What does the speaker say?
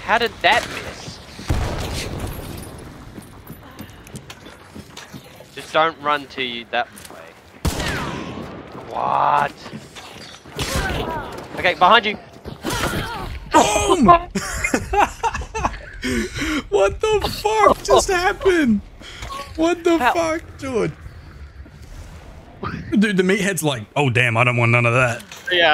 How did that miss? Just don't run to you that way. What? Okay, behind you. Boom! What the fuck just happened? What the fuck, dude? Dude, the meathead's like, oh damn, I don't want none of that. Yeah.